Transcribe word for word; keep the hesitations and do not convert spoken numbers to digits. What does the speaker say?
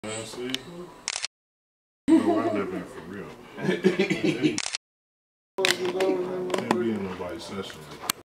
Man, see? You know I live in for real. Can't be in nobody's session.